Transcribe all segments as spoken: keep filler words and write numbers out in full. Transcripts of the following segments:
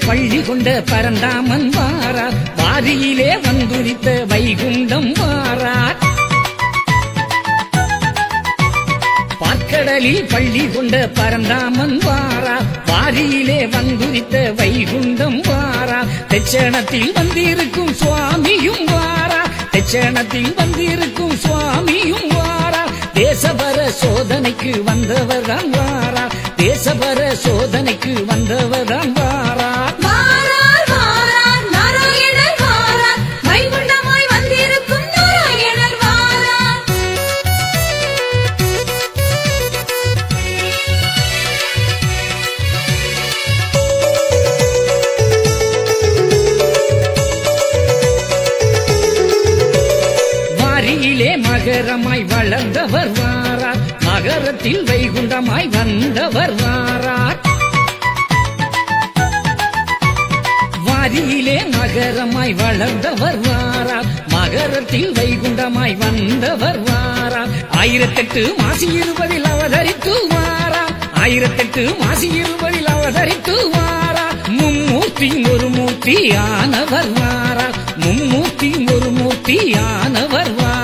பள்ளி கொண்ட பரந்தாமன் வாரார், வாரியிலே வந்துரித்த வைகுண்டம் வாரார். பார்க்கடலில் பள்ளி கொண்ட பரந்தாமன் வாரார், வாரியிலே வந்துரித்த வைகுண்டம் வாரார். தெச்சணத்தில் வந்திருக்கும் சுவாமியும் வாரார், தெச்சணத்தில் வந்திருக்கும் சுவாமியும் வாரார். தேசபர சோதனைக்கு வந்தவர் தான் வாரார், தேசபர சோதனைக்கு வந்தவர் தான் வாரார். மகரமாய் வளர்ந்தவர் வாரார், மகரத்தில் வைகுண்டமாய் வந்தவர் வாரார். வாரியிலே மகரமாய் வளர்ந்தவர் வாரார், மகரத்தில் வைகுண்டமாய் வந்தவர் வாரார். ஆயிரத்தெட்டு மாசி இருபதில் அவதரித்து வாரார், ஆயிரத்தெட்டு மாசி இருபதில் அவதரித்து வாரார். மும்மூர்த்தி ஒரு மூர்த்தி ஆனவர் வாரார், மும்மூர்த்தி ஒரு மூர்த்தி ஆனவர் வாரார்.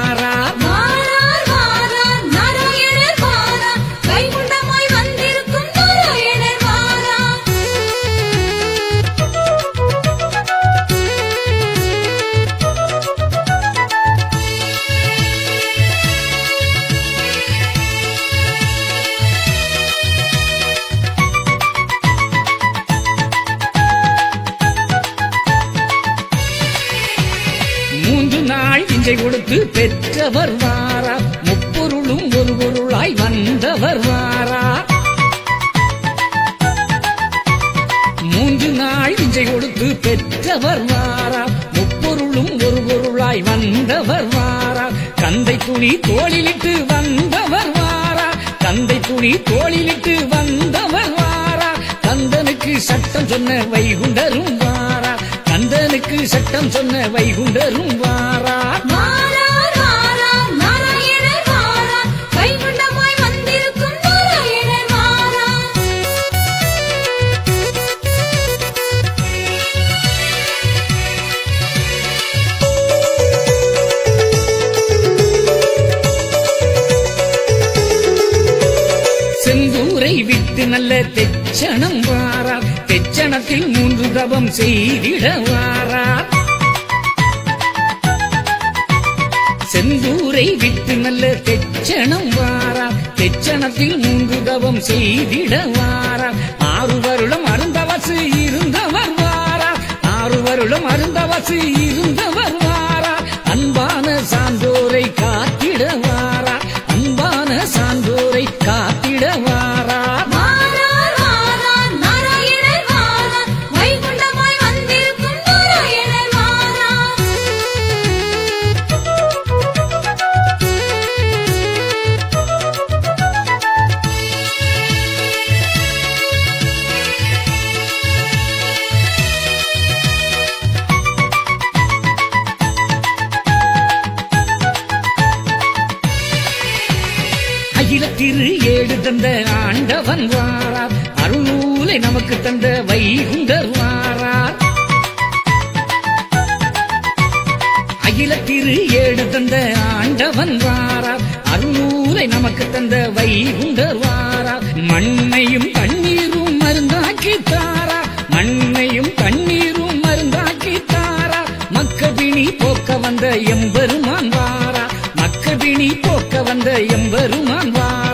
இஞ்சை கொடுத்து பெற்றவர் வாரார், முப்பொருளும் ஒரு பொருளாய் வந்தவர் வாரார். மூன்று நாள் இஞ்சை கொடுத்து பெற்றவர் வாரார், முப்பொருளும் ஒரு பொருளாய் வந்தவர் வாரார். கந்தை துணி தோளிலிட்டு வந்தவர் வாரார், கந்தை துணி தோளிலிட்டு வந்தவர் வாரார். கந்தனுக்கு சட்டம் சொன்ன வைகுண்டரும் வாரார், கந்தனுக்கு சட்டம் சொன்ன வைகுண்டரும் வாரார். செந்தூரை விட்டு நல்ல தெச்சணம் வாரார், தெச்சணத்தில் மூன்று தவம் செய்திட வாரார். செந்தூரை விட்டு நல்ல தெச்சணம் வாரார், தெச்சணத்தில் மூன்று தவம் செய்திட வாரார். ஆறு வருடம் அருந்தவசு இருந்தவர் வாரார், ஆறு வருடம் அருந்தவசு இருந்தவர் வாரார். அன்பான சான்றோரை காத்திட வாரார், அன்பான சான்றோரை காத்திட வாரார். திரு ஏடு தந்த ஆண்டவன் வாரார், அருள்நூலை நமக்கு தந்த வைகுண்டர் வாரார். அகில திரு ஏடு தந்த ஆண்டவன் வாரார், அருள்நூலை நமக்கு தந்த வைகுண்டர் வாரார். மண்ணையும் கண்ணீரும் மருந்தாக்கி தாரார், மண்ணையும் கண்ணீரும் மருந்தாக்கி தாரார். மக்கபிணி போக்க வந்த எம்பெருமான் வாரார், மக்கபிணி போக்க வந்த எம்பெருமான் வாரார்.